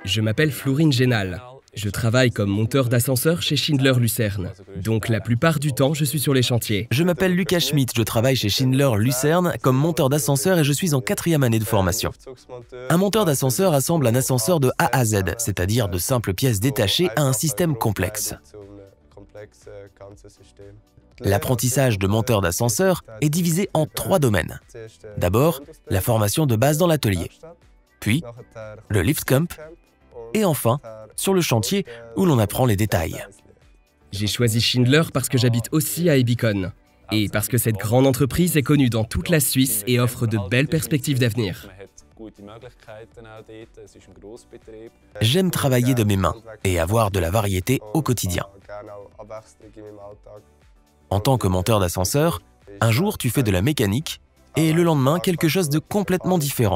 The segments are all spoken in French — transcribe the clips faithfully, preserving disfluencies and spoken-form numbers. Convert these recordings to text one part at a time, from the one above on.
Je m'appelle Florine Génal. Je travaille comme monteur d'ascenseur chez Schindler Lucerne. Donc la plupart du temps, je suis sur les chantiers. Je m'appelle Lucas Schmidt, je travaille chez Schindler Lucerne comme monteur d'ascenseur et je suis en quatrième année de formation. Un monteur d'ascenseur assemble un ascenseur de A à Z, c'est-à-dire de simples pièces détachées à un système complexe. L'apprentissage de monteur d'ascenseur est divisé en trois domaines. D'abord, la formation de base dans l'atelier, puis le lift camp, et enfin, sur le chantier où l'on apprend les détails. J'ai choisi Schindler parce que j'habite aussi à Ebikon et parce que cette grande entreprise est connue dans toute la Suisse et offre de belles perspectives d'avenir. J'aime travailler de mes mains et avoir de la variété au quotidien. En tant que monteur d'ascenseur, un jour tu fais de la mécanique et le lendemain quelque chose de complètement différent,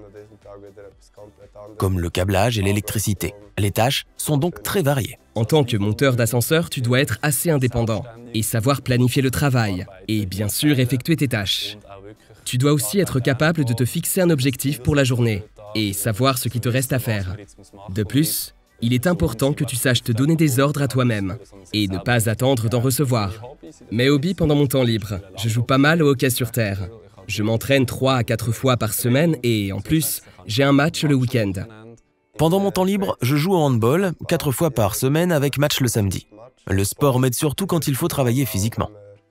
comme le câblage et l'électricité. Les tâches sont donc très variées. En tant que monteur d'ascenseur, tu dois être assez indépendant et savoir planifier le travail et bien sûr effectuer tes tâches. Tu dois aussi être capable de te fixer un objectif pour la journée et savoir ce qui te reste à faire. De plus, il est important que tu saches te donner des ordres à toi-même et ne pas attendre d'en recevoir. Mes hobbies pendant mon temps libre, je joue pas mal au hockey sur terre. Je m'entraîne trois à quatre fois par semaine et en plus, j'ai un match le week-end. Pendant mon temps libre, je joue au handball quatre fois par semaine avec match le samedi. Le sport m'aide surtout quand il faut travailler physiquement.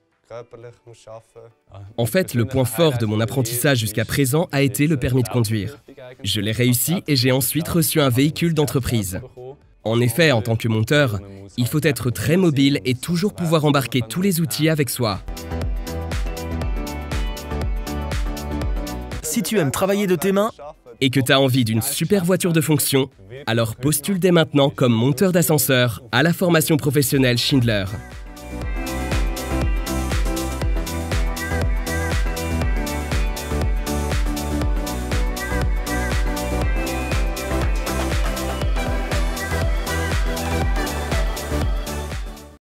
En fait, le point fort de mon apprentissage jusqu'à présent a été le permis de conduire. Je l'ai réussi et j'ai ensuite reçu un véhicule d'entreprise. En effet, en tant que monteur, il faut être très mobile et toujours pouvoir embarquer tous les outils avec soi. Si tu aimes travailler de tes mains et que tu as envie d'une super voiture de fonction, alors postule dès maintenant comme monteur d'ascenseur à la formation professionnelle Schindler.